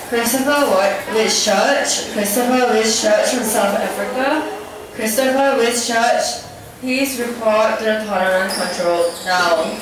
Christopher Whitchurch from South Africa. Christopher Whitchurch, please report to the tournament control now.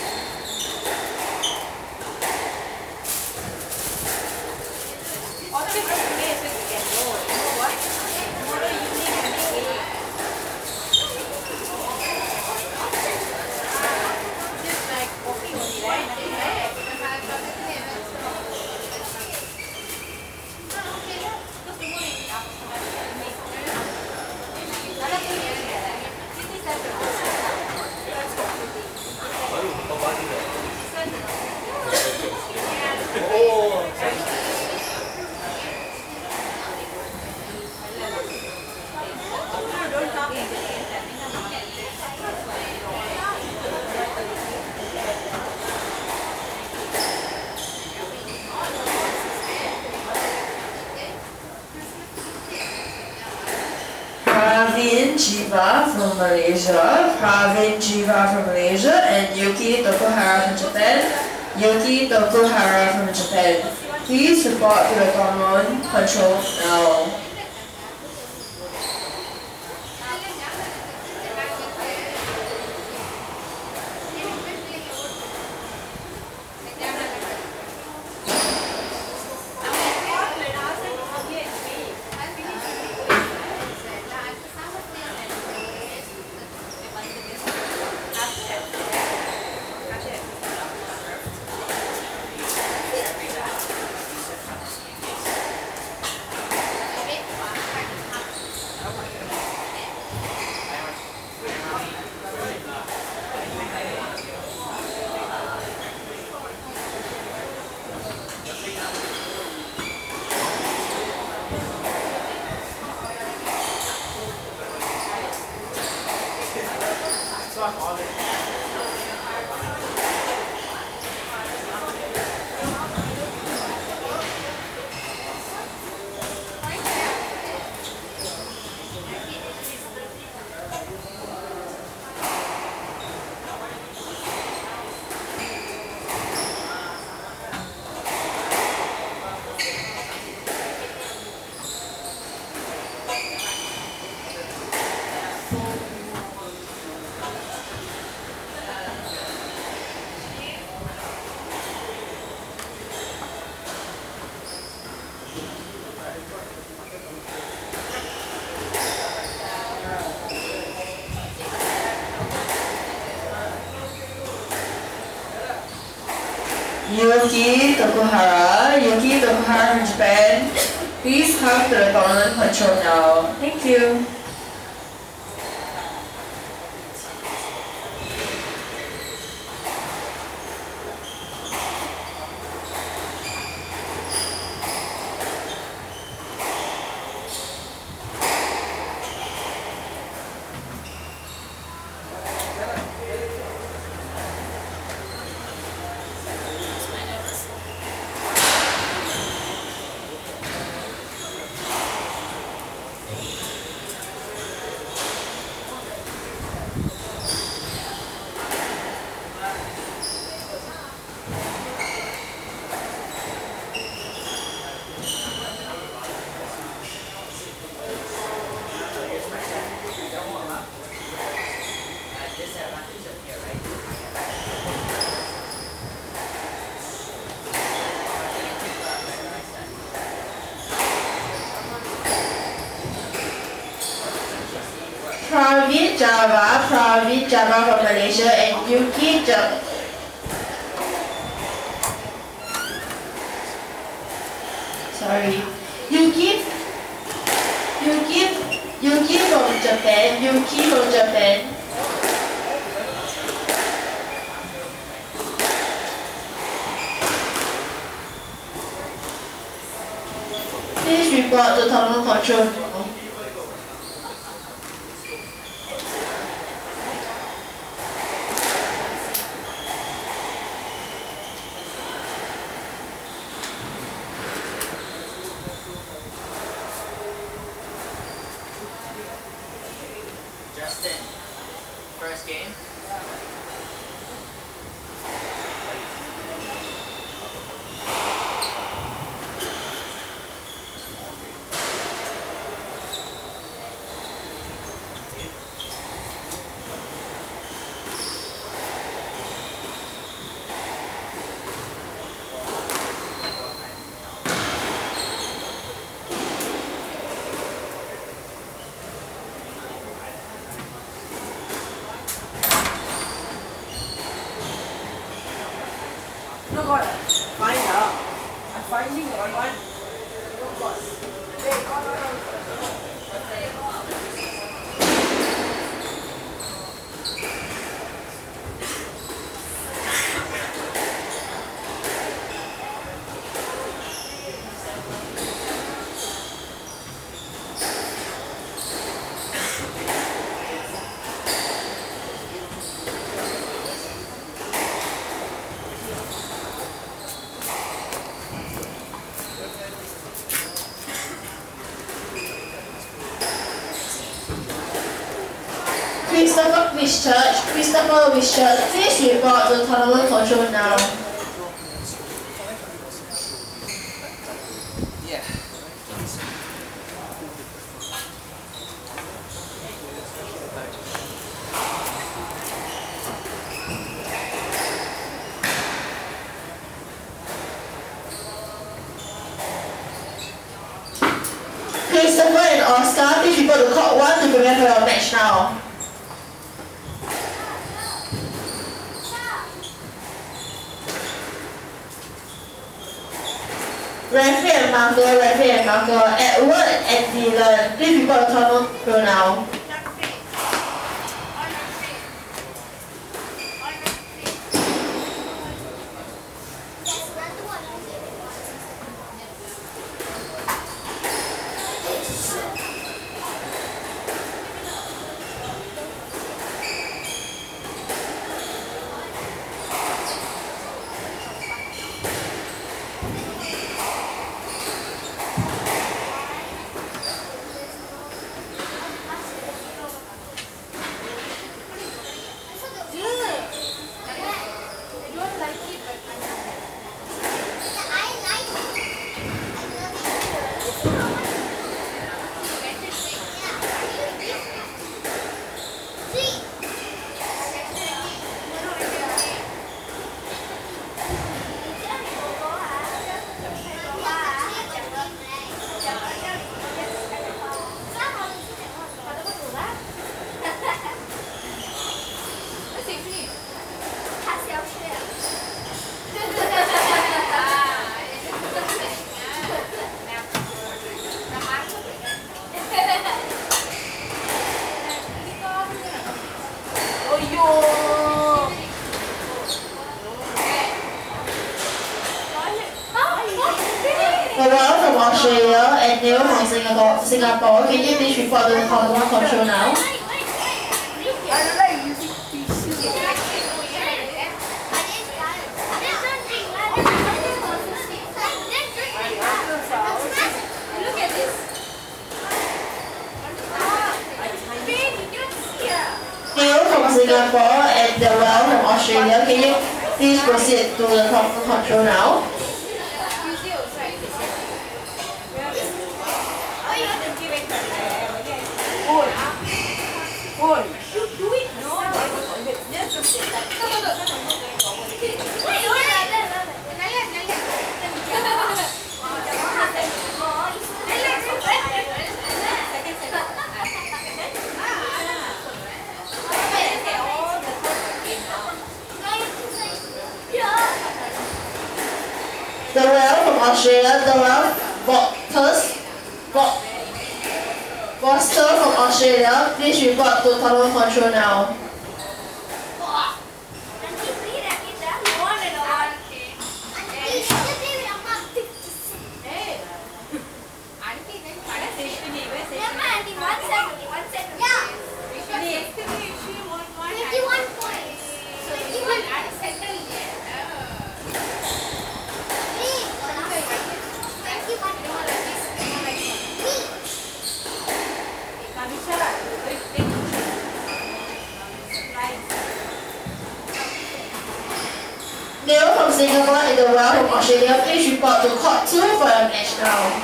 Pravin Jiva from Malaysia, and Yuki Tokuhara from Japan. Please report to the tournament control now. Yuki Tokuhara from Japan. Please come to the tournament control now. Thank you. Pravin Java from Malaysia, and Yuki from Japan. Please report to tournament control. First game. No God. Find out. I'm finding one. No God. Hey, God. Christopher Wishart, please report to tournament control now. Yeah. Christopher and Oscar, please report to court 1 to prepare for your match now. Referee and marker, Edward and Dylan, please report to tournament control now. Noel from Australia and Neil from Singapore. Can you please report to the tournament control now? Neil from Singapore and Noel from Australia. Can you please proceed to the tournament control now? Noel from Australia, Noel Foster from Australia, please report to tournament control now. Neil from Singapore and Noel from Australia, please report to court 2 for your match now.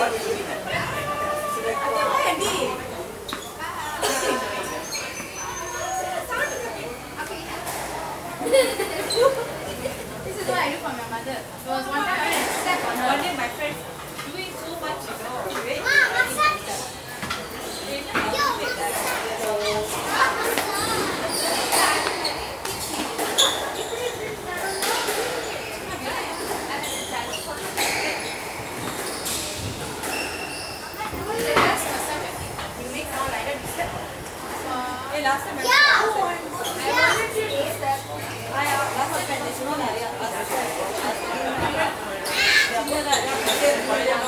This is what I do for my mother. There was one time I slept on her. One day my friend doing so much, you know. Hey, last time I wanted to taste that. I last time I